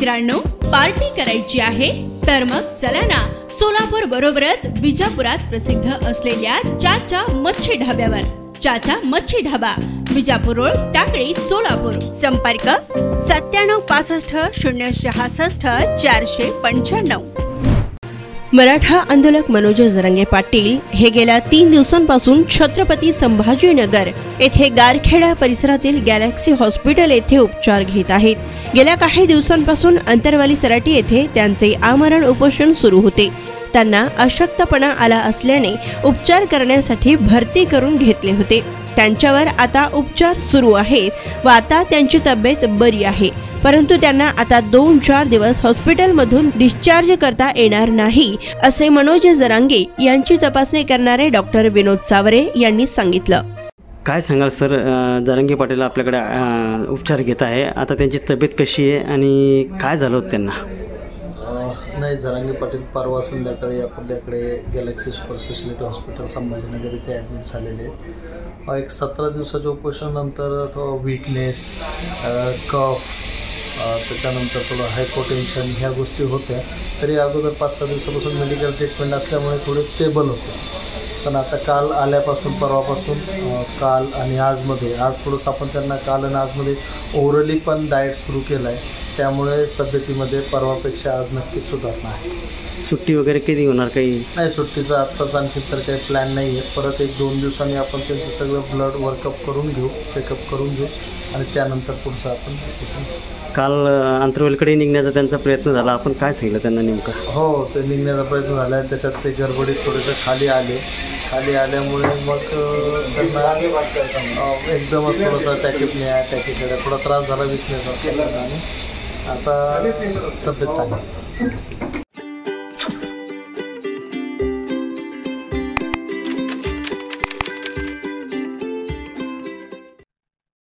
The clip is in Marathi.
मित्रांनो, पार्टी करायची आहे तर मग चला ना, सोलापूर बरोबरच विजापुरात प्रसिद्ध असलेल्या चाचा मच्छी ढाब्यावर. चाचा मच्छी ढाबा, विजापूर रोड, टाकळी, सोलापूर. संपर्क 9765 066 495. मराठा आंदोलक मनोज जरांगे पाटील हे गेल्या 3 दिवसांपासून छत्रपती संभाजीनगर येथे गारखेडा परिसरातील गॅलेक्सी हॉस्पिटल येथे उपचार घेत आहेत. गेल्या काही दिवसांपासून अंतरवाली सराटी येथे त्यांचे आमरण उपोषण सुरू होते. त्यांना अशक्तपणा आला असल्याने उपचार करण्यासाठी भरती करून घेतले होते. त्यांच्यावर आता उपचार सुरू आहेत व आता त्यांची तब्येत बरी आहे, परंतु त्यांना आता 2-4 दिवस हॉस्पिटलमधून डिस्चार्ज करता येणार नाही असे मनोज जरांगे यांची तपासणी करणारे डॉक्टर विनोद चावरे यांनी सांगितलं. काय सांगाल सर, जरांगे पाटील आपल्याकडे उपचार घेत आहे, आता त्यांची तब्येत कशी आहे आणि काय झालं होतं त्यांना? नाही, जरांगे पाटील परवा संध्याकाळी आपल्याकडे galaxy super speciality hospital Sambhajinagar इथे ॲडमिट झालेले आहेत. एक 17 दिवसाच्या उपोषणानंतर थोडं वीकनेस, कफ, त्याच्यानंतर थोडं हायपोटेन्शन ह्या गोष्टी होत्या. तरी अगोदर 5-6 दिवसापासून मेडिकल ट्रीटमेंट असल्यामुळे थोडे स्टेबल होते. पण आता काल आल्यापासून, परवापासून, काल आणि आजमध्ये, आज थोडंसं आपण त्यांना काल आणि आजमध्ये ओरली पण डाएट सुरू केला आहे. त्यामुळे तब्येतीमध्ये परवापेक्षा आज नक्कीच सुधारणा आहे. सुट्टी वगैरे कधी होणार? काही नाही, सुट्टीचा आत्ताच आणखी तर काही प्लॅन नाही आहे. परत 1-2 दिवसांनी आपण त्यांचं सगळं ब्लड वर्कअप करून घेऊ, चेकअप करून घेऊ आणि त्यानंतर पुढचं आपण डिसिजन. काल अंतरवेलकडे निघण्याचा त्यांचा प्रयत्न झाला, आपण काय सांगितलं त्यांना नेमकं? हो, ते निघण्याचा प्रयत्न झाला आहे. त्याच्यात ते गडबडीत थोडेसे खाली आल्यामुळे मग त्यांना एकदमच थोडासा टॅकीकडे थोडा त्रास झाला, विकनेस असल्याने. आता तब्येत चांगली.